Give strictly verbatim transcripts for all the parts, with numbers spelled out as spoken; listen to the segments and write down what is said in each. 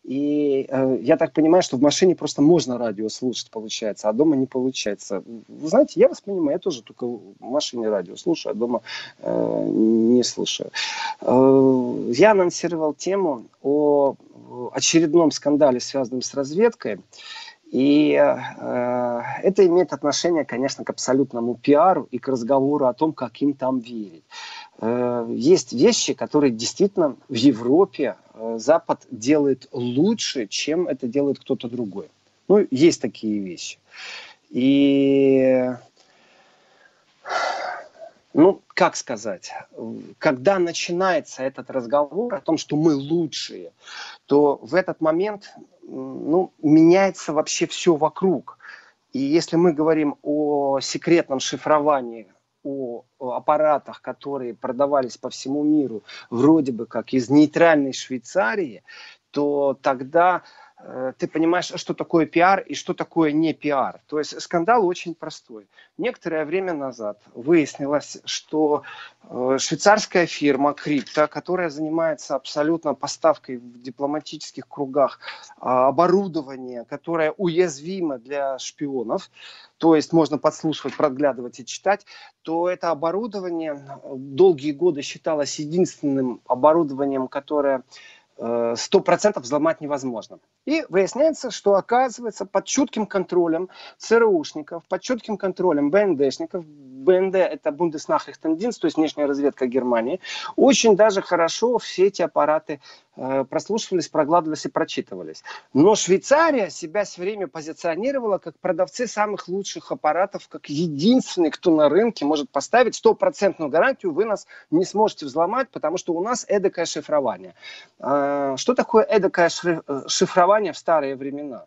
И э, я так понимаю, что в машине просто можно радио слушать, получается, а дома не получается. Вы знаете, я вас понимаю, я тоже только в машине радио слушаю, а дома э, не слушаю. Э, я анонсировал тему о очередном скандале, связанном с разведкой. И э, это имеет отношение, конечно, к абсолютному пиару и к разговору о том, как им там верить. Э, есть вещи, которые действительно в Европе э, Запад делает лучше, чем это делает кто-то другой. Ну, есть такие вещи. И, ну, как сказать, когда начинается этот разговор о том, что мы лучшие, то в этот момент, ну, меняется вообще все вокруг. И если мы говорим о секретном шифровании, о, о аппаратах, которые продавались по всему миру, вроде бы как из нейтральной Швейцарии, то тогда э, ты понимаешь, что такое пиар и что такое не пиар. То есть скандал очень простой. Некоторое время назад выяснилось, что э, швейцарская фирма Crypto, которая занимается абсолютно поставкой в дипломатических кругах э, оборудования, которое уязвимо для шпионов, то есть можно подслушивать, подглядывать и читать, то это оборудование долгие годы считалось единственным оборудованием, которое сто процентов взломать невозможно. И выясняется, что оказывается под чутким контролем ЦРУшников, под чутким контролем БНДшников, БНД это Бундеснахрихтендинст, то есть внешняя разведка Германии, очень даже хорошо все эти аппараты э, прослушивались, проглядывались и прочитывались. Но Швейцария себя все время позиционировала как продавцы самых лучших аппаратов, как единственный, кто на рынке может поставить стопроцентную гарантию, вы нас не сможете взломать, потому что у нас эдакое шифрование. Что такое эдакое шифрование в старые времена?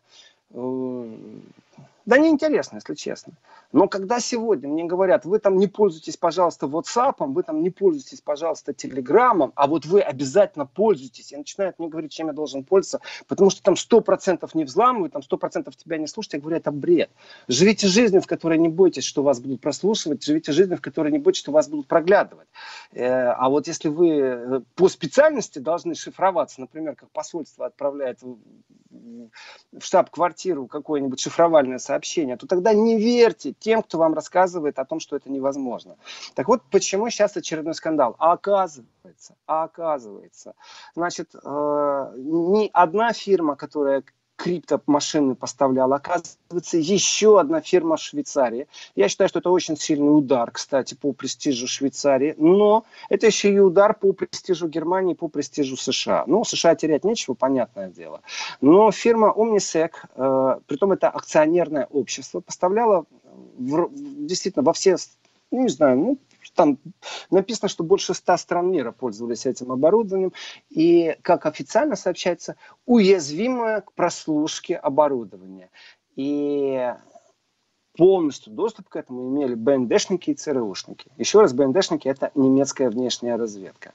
Да неинтересно, если честно. Но когда сегодня мне говорят, вы там не пользуйтесь, пожалуйста, WhatsApp, вы там не пользуйтесь, пожалуйста, Telegram, а вот вы обязательно пользуйтесь, и начинают мне говорить, чем я должен пользоваться, потому что там сто процентов не взламывают, там сто процентов тебя не слушают, я говорю, это бред. Живите жизнью, в которой не бойтесь, что вас будут прослушивать, живите жизнью, в которой не бойтесь, что вас будут проглядывать. А вот если вы по специальности должны шифроваться, например, как посольство отправляет в штаб-квартиру какое-нибудь шифровальное сообщение, то тогда не верьте тем, кто вам рассказывает о том, что это невозможно. Так вот, почему сейчас очередной скандал? А оказывается, а оказывается, значит, э, не одна фирма, которая криптомашины поставляла, оказывается, еще одна фирма в Швейцарии. Я считаю, что это очень сильный удар, кстати, по престижу Швейцарии, но это еще и удар по престижу Германии, по престижу США. Ну, США терять нечего, понятное дело. Но фирма Omnisec, э, притом это акционерное общество, поставляла в, действительно во все, ну, не знаю, ну, там написано, что больше ста стран мира пользовались этим оборудованием. И, как официально сообщается, уязвимое к прослушке оборудование. И полностью доступ к этому имели БНДшники и ЦРУшники. Еще раз, БНДшники – это немецкая внешняя разведка.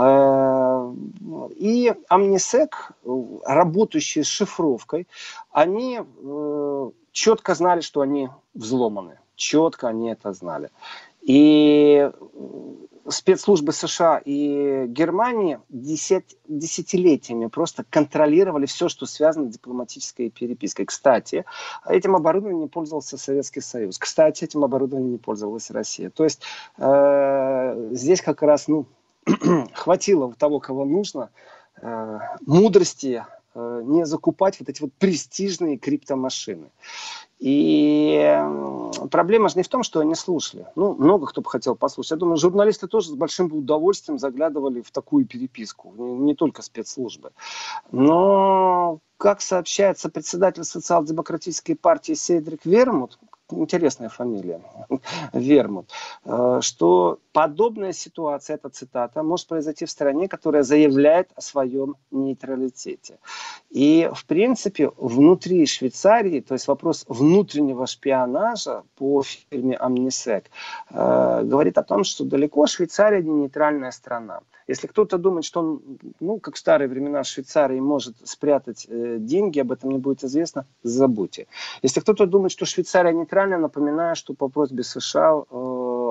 И Omnisec, работающие с шифровкой, они четко знали, что они взломаны. Четко они это знали. И спецслужбы США и Германии десять, десятилетиями просто контролировали все, что связано с дипломатической перепиской. Кстати, этим оборудованием не пользовался Советский Союз. Кстати, этим оборудованием не пользовалась Россия. То есть э, здесь как раз ну, хватило того, кого нужно, э, мудрости э, не закупать вот эти вот престижные криптомашины. И проблема же не в том, что они слушали. Ну, много кто бы хотел послушать. Я думаю, журналисты тоже с большим удовольствием заглядывали в такую переписку. Не, не только спецслужбы. Но, как сообщается председатель социал-демократической партии Седрик Вермут, интересная фамилия, Вермут, что подобная ситуация, эта цитата, может произойти в стране, которая заявляет о своем нейтралитете. И, в принципе, внутри Швейцарии, то есть вопрос внутреннего шпионажа по фирме Omnisec, э, говорит о том, что далеко Швейцария не нейтральная страна. Если кто-то думает, что он, ну, как в старые времена Швейцарии, может спрятать э, деньги, об этом не будет известно, забудьте. Если кто-то думает, что Швейцария нейтральная, напоминаю, что по просьбе США э,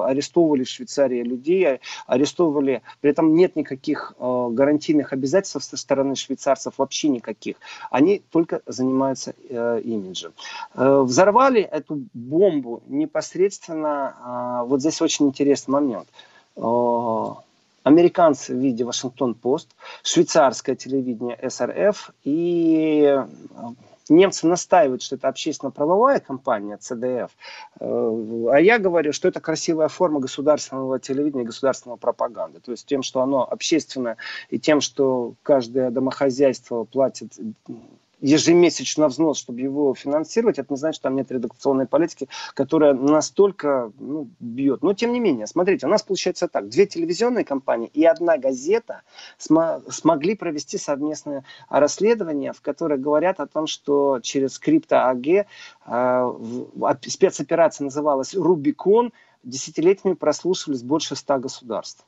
арестовывали в Швейцарии людей, арестовывали, при этом нет никаких э, гарантийных обязательств со стороны швейцарцев, вообще никаких. Они только занимаются э, имиджем. Э, взорвали эту бомбу непосредственно, э, вот здесь очень интересный момент. Э, Американцы в виде Вашингтон-Пост, швейцарское телевидение эс эр эф и немцы настаивают, что это общественно-правовая компания цэ дэ эф, а я говорю, что это красивая форма государственного телевидения и государственной пропаганды. То есть тем, что оно общественное, и тем, что каждое домохозяйство платит ежемесячно взнос, чтобы его финансировать, это не значит, что там нет редакционной политики, которая настолько ну, бьет. Но тем не менее, смотрите, у нас получается так. Две телевизионные компании и одна газета см- смогли провести совместное расследование, в котором говорят о том, что через крипто-АГ э, спецоперация называлась «Рубикон», десятилетиями прослушивались больше ста государств.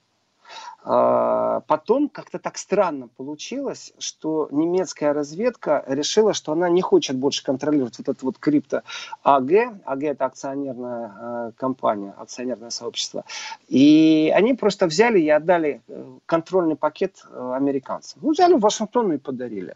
Потом как-то так странно получилось, что немецкая разведка решила, что она не хочет больше контролировать вот это вот крипто АГ. АГ это акционерная компания, акционерное сообщество. И они просто взяли и отдали контрольный пакет американцам. Ну, взяли в Вашингтон и подарили.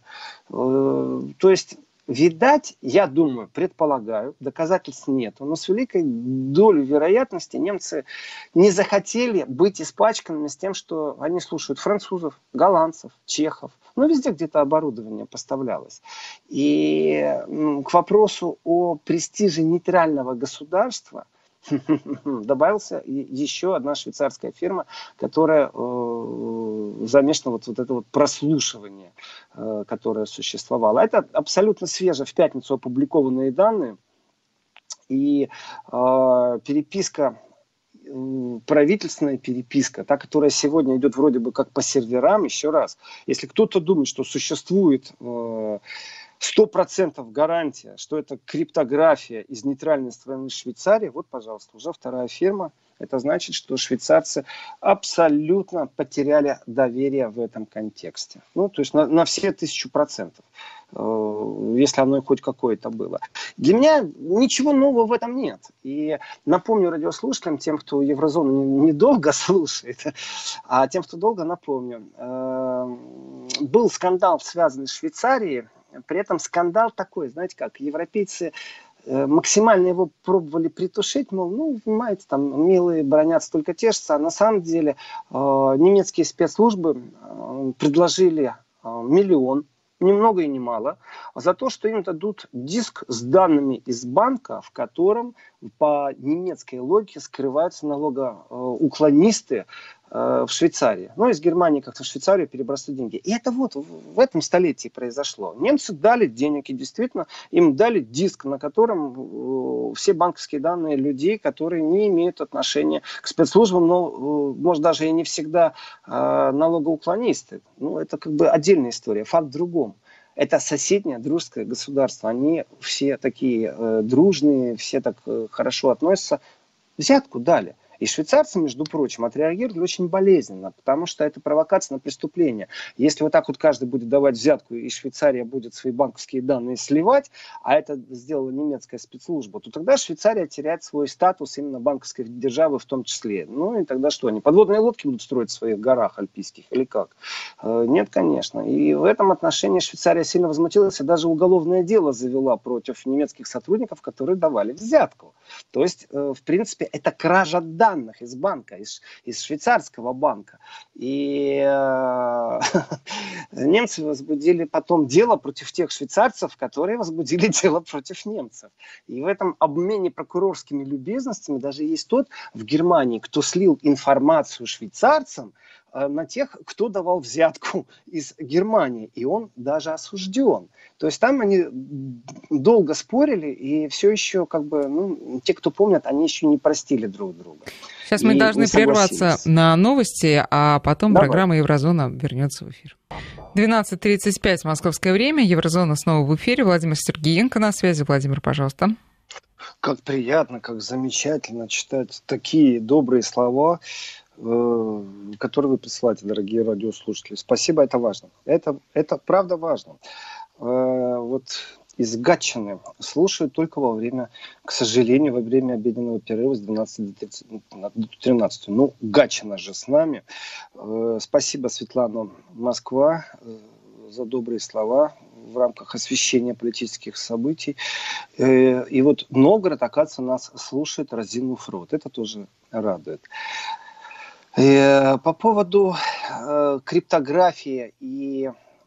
То есть... Видать, я думаю, предполагаю, доказательств нет, но с великой долей вероятности немцы не захотели быть испачканными с тем, что они слушают французов, голландцев, чехов. Ну, везде где-то оборудование поставлялось. И к вопросу о престиже нейтрального государства добавился еще одна швейцарская фирма, которая э, замешана вот, вот это вот прослушивание, э, которое существовало. Это абсолютно свеже в пятницу опубликованные данные. И э, переписка, э, правительственная переписка, та, которая сегодня идет вроде бы как по серверам, еще раз, если кто-то думает, что существует... Э, Сто процентов гарантия, что это криптография из нейтральной страны Швейцарии. Вот, пожалуйста, уже вторая фирма. Это значит, что швейцарцы абсолютно потеряли доверие в этом контексте. Ну, то есть на, на все тысячу процентов, э, если оно хоть какое-то было. Для меня ничего нового в этом нет. И напомню радиослушателям, тем, кто Еврозону недолго не слушает, а тем, кто долго, напомню. Э, был скандал, связанный с Швейцарией. При этом скандал такой, знаете как, европейцы э, максимально его пробовали притушить, мол, ну, понимаете, там, милые бронятся, только тешатся, а на самом деле э, немецкие спецслужбы э, предложили э, миллион, ни много и ни мало, за то, что им дадут диск с данными из банка, в котором по немецкой логике скрываются налогоуклонисты в Швейцарии. Ну, из Германии как-то в Швейцарию перебрасывают деньги. И это вот в этом столетии произошло. Немцы дали денег, и действительно им дали диск, на котором все банковские данные людей, которые не имеют отношения к спецслужбам, но, может, даже и не всегда налогоуклонисты. Ну, это как бы отдельная история. Факт в другом. Это соседнее дружеское государство. Они все такие э, дружные, все так э, хорошо относятся. Взятку дали. И швейцарцы, между прочим, отреагировали очень болезненно, потому что это провокация на преступление. Если вот так вот каждый будет давать взятку, и Швейцария будет свои банковские данные сливать, а это сделала немецкая спецслужба, то тогда Швейцария теряет свой статус именно банковской державы в том числе. Ну и тогда что, они подводные лодки будут строить в своих горах альпийских или как? Нет, конечно. И в этом отношении Швейцария сильно возмутилась и даже уголовное дело завела против немецких сотрудников, которые давали взятку. То есть, в принципе, это кража данных. Из банка, из, из швейцарского банка. И э, немцы возбудили потом дело против тех швейцарцев, которые возбудили дело против немцев. И в этом обмене прокурорскими любезностями даже есть тот в Германии, кто слил информацию швейцарцам э, на тех, кто давал взятку из Германии. И он даже осужден. То есть там они долго спорили, и все еще, как бы, ну, те, кто помнят, они еще не простили друг друга. Сейчас мы должны прерваться на новости, а потом Давай. программа «Еврозона» вернется в эфир. двенадцать тридцать пять московское время. «Еврозона» снова в эфире. Владимир Сергеенко на связи. Владимир, пожалуйста. Как приятно, как замечательно читать такие добрые слова, которые вы присылаете, дорогие радиослушатели. Спасибо, это важно. Это, это правда важно. Вот из Гатчины. Слушаю только во время, к сожалению, во время обеденного перерыва с двенадцати до тринадцати. Ну, Гатчина же с нами. Спасибо, Светлана, Москва, за добрые слова в рамках освещения политических событий. И вот Новгород, оказывается, нас слушает, разинув рот. Это тоже радует. И по поводу криптографии и,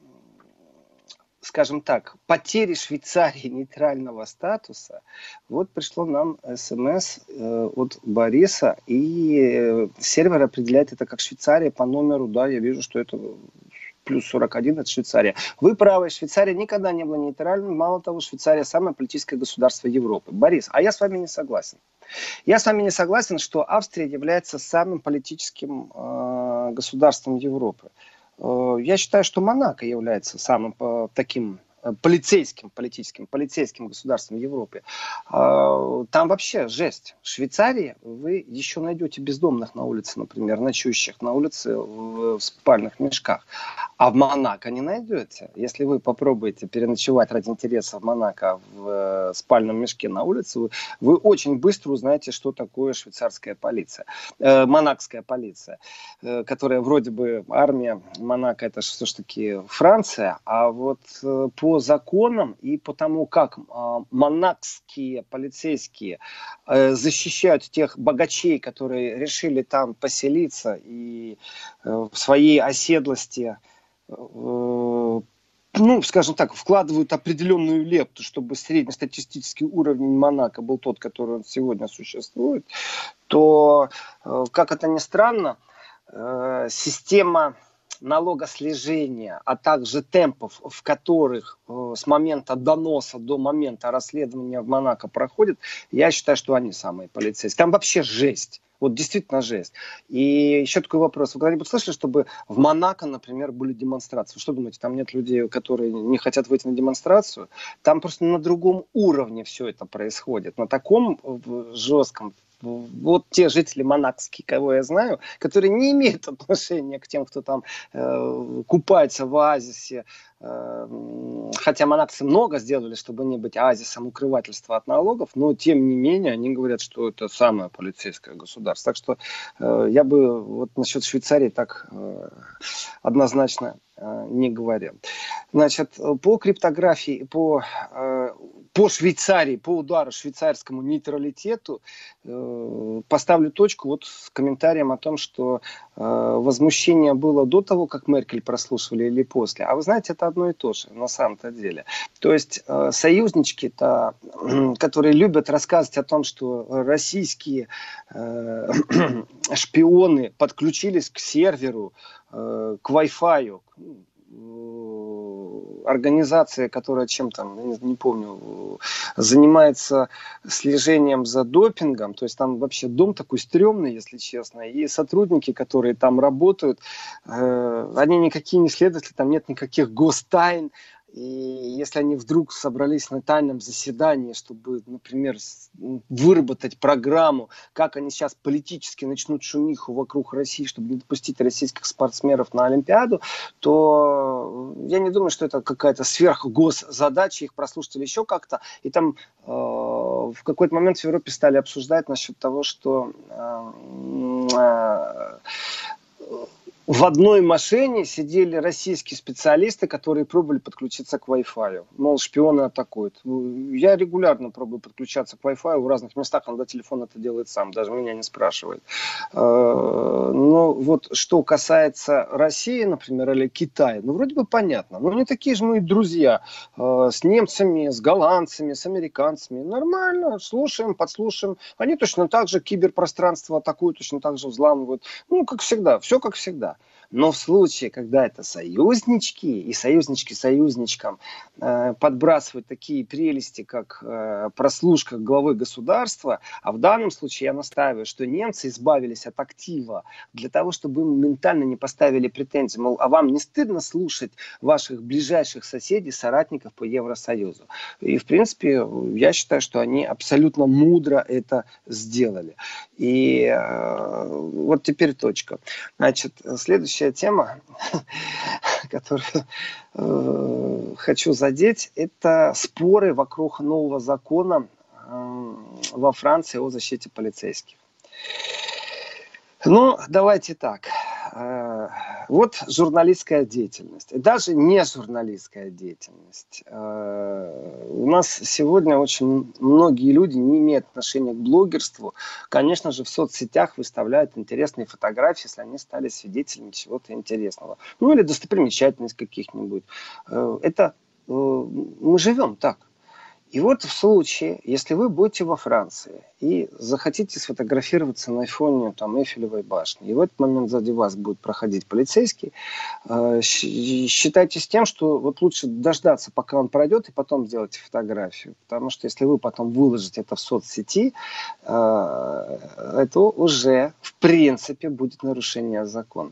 скажем так, потери Швейцарии нейтрального статуса, вот пришло нам смс от Бориса, и сервер определяет это как Швейцария по номеру, да, я вижу, что это плюс сорок один, это Швейцария. Вы правы, Швейцария никогда не была нейтральной, мало того, Швейцария самое политическое государство Европы. Борис, а я с вами не согласен. Я с вами не согласен, что Австрия является самым политическим э, государством Европы. Э, я считаю, что Монако является самым э, таким э, полицейским, политическим, полицейским государством Европы. Э, там вообще жесть. В Швейцарии вы еще найдете бездомных на улице, например, ночующих на улице в, в спальных мешках. А в Монако не найдете. Если вы попробуете переночевать ради интереса в Монако в э, спальном мешке на улице, вы, вы очень быстро узнаете, что такое швейцарская полиция. Э, монакская полиция, э, которая вроде бы армия. Монако это все-таки Франция. А вот э, по законам и по тому, как э, монакские полицейские э, защищают тех богачей, которые решили там поселиться и э, в своей оседлости, ну, скажем так, вкладывают определенную лепту, чтобы среднестатистический уровень Монако был тот, который он сегодня существует, то, как это ни странно, система налогослежения, а также темпов, в которых с момента доноса до момента расследования в Монако проходит, я считаю, что они самые полицейские. Там вообще жесть. Вот действительно жесть. И еще такой вопрос. Вы когда-нибудь слышали, чтобы в Монако, например, были демонстрации? Что думаете, там нет людей, которые не хотят выйти на демонстрацию? Там просто на другом уровне все это происходит. На таком жестком. Вот те жители монакские, кого я знаю, которые не имеют отношения к тем, кто там э, купается в оазисе. Э, хотя монакцы много сделали, чтобы не быть оазисом укрывательства от налогов, но тем не менее они говорят, что это самое полицейское государство. Так что э, я бы вот насчет Швейцарии так э, однозначно э, не говорил. Значит, по криптографии, по... Э, По Швейцарии, по удару швейцарскому нейтралитету э, поставлю точку вот с комментарием о том, что э, возмущение было до того, как Меркель прослушивали, или после. А вы знаете, это одно и то же на самом-то деле. То есть э, союзнички-то, э, которые любят рассказывать о том, что российские э, шпионы подключились к серверу, э, к Wi-Fi, организация, которая чем там, не, не помню, занимается слежением за допингом, то есть там вообще дом такой стрёмный, если честно, и сотрудники, которые там работают, э, они никакие не следователи, там нет никаких гостайн. И если они вдруг собрались на тайном заседании, чтобы, например, выработать программу, как они сейчас политически начнут шумиху вокруг России, чтобы не допустить российских спортсменов на Олимпиаду, то я не думаю, что это какая-то сверхгосзадача, их прослушать или еще как-то. И там э, в какой-то момент в Европе стали обсуждать насчет того, что... Э, э, в одной машине сидели российские специалисты, которые пробовали подключиться к Wi-Fi. Мол, шпионы атакуют. Я регулярно пробую подключаться к Wi-Fi в разных местах, иногда телефон это делает сам, даже меня не спрашивает. Но вот что касается России, например, или Китая, ну вроде бы понятно. Но не такие же мы друзья с немцами, с голландцами, с американцами. Нормально, слушаем, подслушаем. Они точно так же киберпространство атакуют, точно так же взламывают. Ну, как всегда, все как всегда. Но в случае, когда это союзнички, и союзнички союзничкам э, подбрасывают такие прелести, как э, прослушка главы государства, а в данном случае я настаиваю, что немцы избавились от актива для того, чтобы им ментально не поставили претензии, мол, а вам не стыдно слушать ваших ближайших соседей, соратников по Евросоюзу? И, в принципе, я считаю, что они абсолютно мудро это сделали. И э, вот теперь точка. Значит, следующая следующая тема, которую э, хочу задеть, это споры вокруг нового закона э, во Франции о защите полицейских. Ну, давайте так. Вот журналистская деятельность. И даже не журналистская деятельность. У нас сегодня очень многие люди не имеют отношения к блогерству. Конечно же, в соцсетях выставляют интересные фотографии, если они стали свидетелями чего-то интересного. Ну, или достопримечательность каких-нибудь. Это мы живем так. И вот в случае, если вы будете во Франции и захотите сфотографироваться на фоне там, Эйфелевой башни, и в этот момент сзади вас будет проходить полицейский, э, считайте с тем, что вот лучше дождаться, пока он пройдет, и потом сделать фотографию. Потому что если вы потом выложите это в соцсети, э, это уже в принципе будет нарушение закона.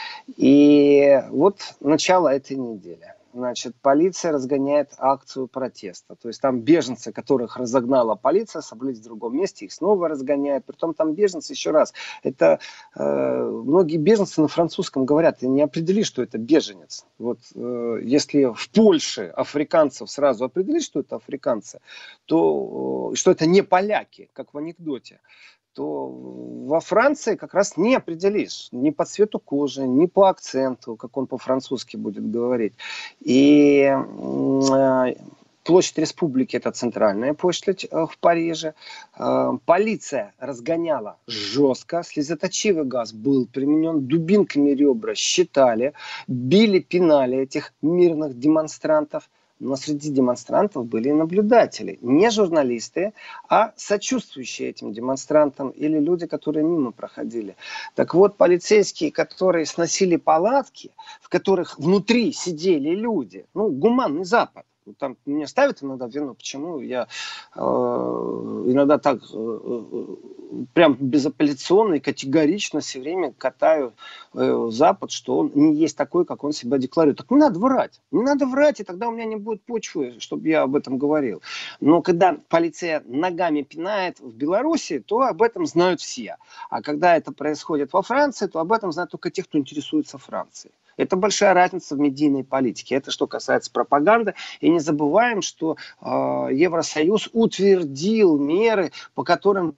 И вот начало этой недели. Значит, полиция разгоняет акцию протеста. То есть там беженцы, которых разогнала полиция, собрались в другом месте, их снова разгоняют. Притом там беженцы, еще раз, это э, многие беженцы на французском говорят, ты не определи, что это беженец. Вот э, если в Польше африканцев сразу определить, что это африканцы, то э, что это не поляки, как в анекдоте, то во Франции как раз не определишь ни по цвету кожи, ни по акценту, как он по-французски будет говорить. И э, площадь Республики – это центральная площадь э, в Париже. Э, полиция разгоняла жестко, слезоточивый газ был применен, дубинками ребра считали, били, пинали этих мирных демонстрантов. Но среди демонстрантов были и наблюдатели. Не журналисты, а сочувствующие этим демонстрантам или люди, которые мимо проходили. Так вот, полицейские, которые сносили палатки, в которых внутри сидели люди, ну, гуманный Запад. Там меня ставят иногда в вину, почему я э, иногда так э, прям безапелляционно и категорично все время катаю э, Запад, что он не есть такой, как он себя декларирует. Так не надо врать. Не надо врать, и тогда у меня не будет почвы, чтобы я об этом говорил. Но когда полиция ногами пинает в Беларуси, то об этом знают все. А когда это происходит во Франции, то об этом знают только те, кто интересуется Францией. Это большая разница в медийной политике. Это что касается пропаганды. И не забываем, что э, Евросоюз утвердил меры, по которым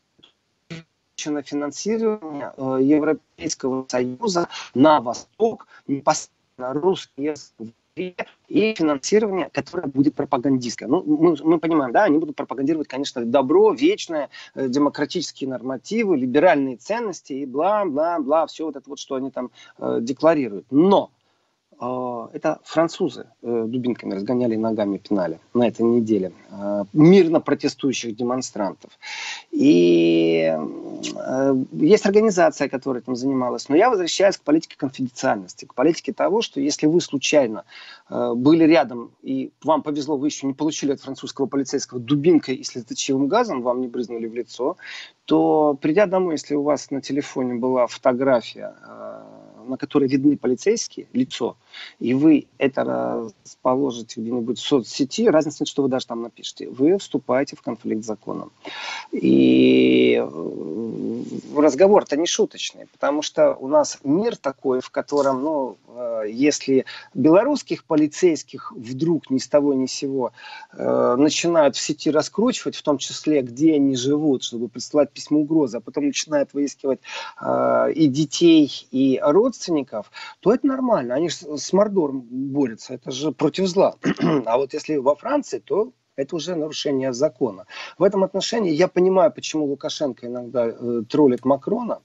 финансирование э, Европейского Союза на восток, непосредственно русский язык, и финансирование, которое будет пропагандистское. Ну, мы, мы понимаем, да, они будут пропагандировать, конечно, добро, вечное, э, демократические нормативы, либеральные ценности и бла-бла-бла, все вот это вот, что они там э, декларируют. Но э, это французы э, дубинками разгоняли, ногами пинали на этой неделе э, мирно протестующих демонстрантов. И э, есть организация, которая этим занималась. Но я возвращаюсь к политике конфиденциальности, к политике того, что если вы случайно э, были рядом и вам повезло, вы еще не получили от французского полицейского дубинкой и слезоточивым газом, вам не брызнули в лицо, то придя домой, если у вас на телефоне была фотография, э, на которой видны полицейские, лицо, и вы это расположите где-нибудь в соцсети, разница нет, что вы даже там напишите, вы вступаете в конфликт с законом. И разговор-то не шуточный, потому что у нас мир такой, в котором, ну, если белорусских полицейских вдруг ни с того ни с сего э, начинают в сети раскручивать, в том числе, где они живут, чтобы присылать письмо угрозы, а потом начинают выискивать э, и детей, и родственников, то это нормально. Они же с мордором борются, это же против зла. А вот если во Франции, то это уже нарушение закона. В этом отношении я понимаю, почему Лукашенко иногда э, троллит Макрона.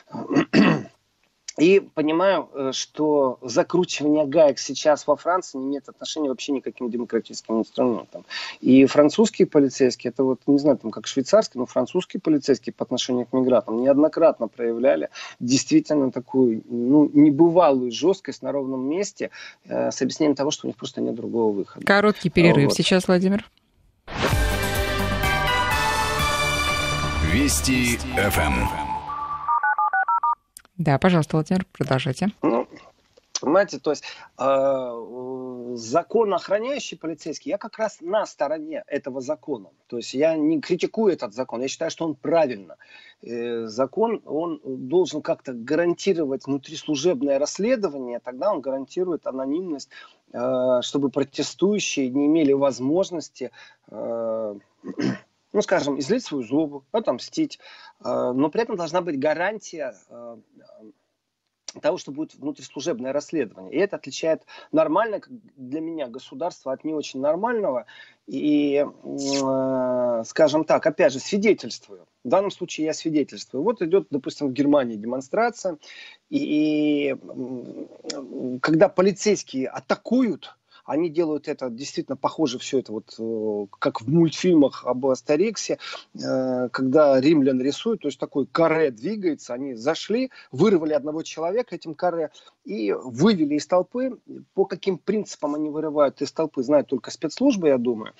И понимаю, что закручивание гаек сейчас во Франции не имеет отношения вообще никаким демократическим инструментам. И французские полицейские, это вот, не знаю, там как швейцарские, но французские полицейские по отношению к мигрантам неоднократно проявляли действительно такую, ну, небывалую жесткость на ровном месте э, с объяснением того, что у них просто нет другого выхода. Короткий перерыв вот. Сейчас, Владимир. Вести эф эм. Да, пожалуйста, Владимир, продолжайте. Ну, понимаете, то есть э, законоохраняющий полицейский, я как раз на стороне этого закона. То есть я не критикую этот закон, я считаю, что он правильно. Закон, он должен как-то гарантировать внутрислужебное расследование, тогда он гарантирует анонимность, чтобы протестующие не имели возможности, ну, скажем, излить свою злобу, отомстить. Но при этом должна быть гарантия того, что будет внутрислужебное расследование. И это отличает нормальное для меня государство от не очень нормального. И, э, скажем так, опять же, свидетельствую. В данном случае я свидетельствую. Вот идет, допустим, в Германии демонстрация. И, и когда полицейские атакуют, они делают это действительно похоже все это вот как в мультфильмах об Астериксе, когда римлян рисуют, то есть такой каре двигается, они зашли, вырвали одного человека этим каре и вывели из толпы. По каким принципам они вырывают из толпы, знают только спецслужбы, я думаю.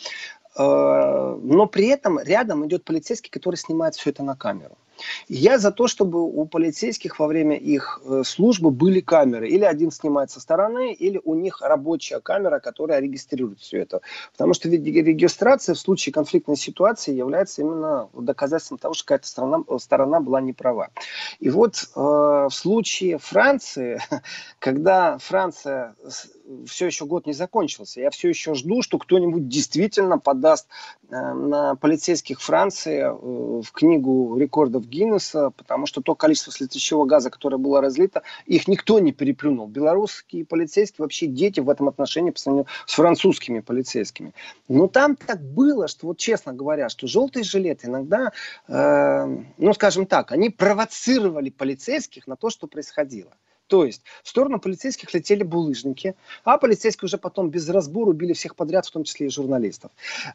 Но при этом рядом идет полицейский, который снимает все это на камеру. Я за то, чтобы у полицейских во время их службы были камеры. Или один снимает со стороны, или у них рабочая камера, которая регистрирует все это. Потому что регистрация в случае конфликтной ситуации является именно доказательством того, что какая-то сторона, сторона была неправа. И вот э, в случае Франции, когда Франция... все еще год не закончился. Я все еще жду, что кто-нибудь действительно подаст э, на полицейских Франции э, в книгу рекордов Гиннесса, потому что то количество слезоточивого газа, которое было разлито, их никто не переплюнул. Белорусские полицейские вообще дети в этом отношении по сравнению с французскими полицейскими. Но там так было, что вот честно говоря, что желтые жилеты иногда, э, ну скажем так, они провоцировали полицейских на то, что происходило. То есть в сторону полицейских летели булыжники, а полицейские уже потом без разбора убили всех подряд, в том числе и журналистов.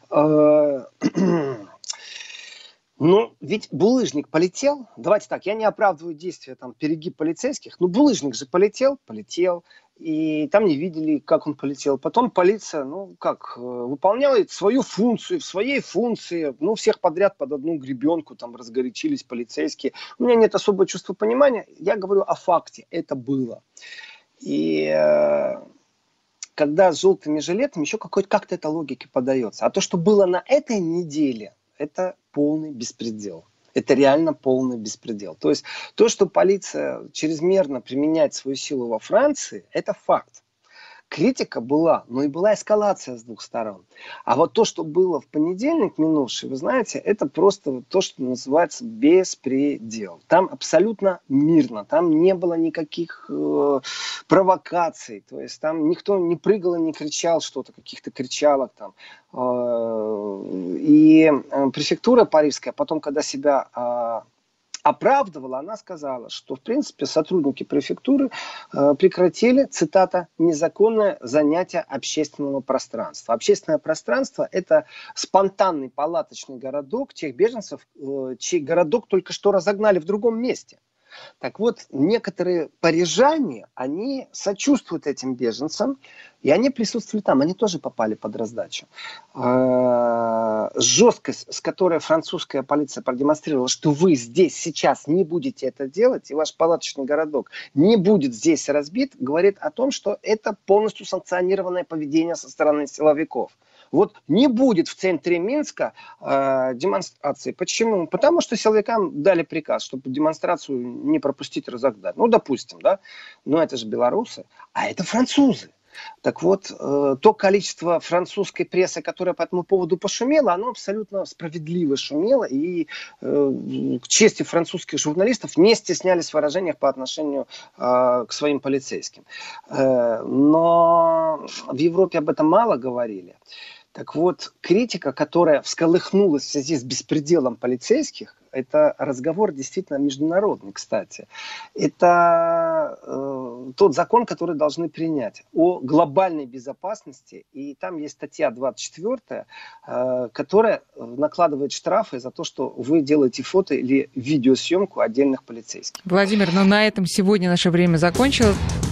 Ну, ведь булыжник полетел. Давайте так, я не оправдываю действия, там, перегиб полицейских, но булыжник же полетел, полетел. И там не видели, как он полетел. Потом полиция, ну как, выполняла свою функцию, в своей функции, ну всех подряд под одну гребенку, там разгорячились полицейские. У меня нет особого чувства понимания, я говорю о факте, это было. И э, когда с желтыми жилетами еще какой-то как-то эта логика подается. А то, что было на этой неделе, это полный беспредел. Это реально полный беспредел. То есть то, что полиция чрезмерно применяет свою силу во Франции, это факт. Критика была, но и была эскалация с двух сторон. А вот то, что было в понедельник минувший, вы знаете, это просто то, что называется беспредел. Там абсолютно мирно, там не было никаких э, провокаций. То есть там никто не прыгал и не кричал что-то, каких-то кричалок там. И префектура парижская потом, когда себя э, оправдывала, она сказала, что в принципе сотрудники префектуры э, прекратили, цитата, незаконное занятие общественного пространства. Общественное пространство — это спонтанный палаточный городок тех беженцев, э, чей городок только что разогнали в другом месте. Так вот, некоторые парижане, они сочувствуют этим беженцам, и они присутствовали там, они тоже попали под раздачу. Жесткость, с которой французская полиция продемонстрировала, что вы здесь сейчас не будете это делать, и ваш палаточный городок не будет здесь разбит, говорит о том, что это полностью санкционированное поведение со стороны силовиков. Вот не будет в центре Минска э, демонстрации. Почему? Потому что силовикам дали приказ, чтобы демонстрацию не пропустить, разогнать. Ну, допустим, да. Но это же белорусы, а это французы. Так вот, э, то количество французской прессы, которое по этому поводу пошумело, оно абсолютно справедливо шумело. И э, к чести французских журналистов не стеснялись в выражениях по отношению э, к своим полицейским. Э, но в Европе об этом мало говорили. Так вот, критика, которая всколыхнулась в связи с беспределом полицейских, это разговор действительно международный, кстати. Это э, тот закон, который должны принять о глобальной безопасности. И там есть статья двадцать четвёртая, э, которая накладывает штрафы за то, что вы делаете фото или видеосъемку отдельных полицейских. Владимир, ну на этом сегодня наше время закончилось.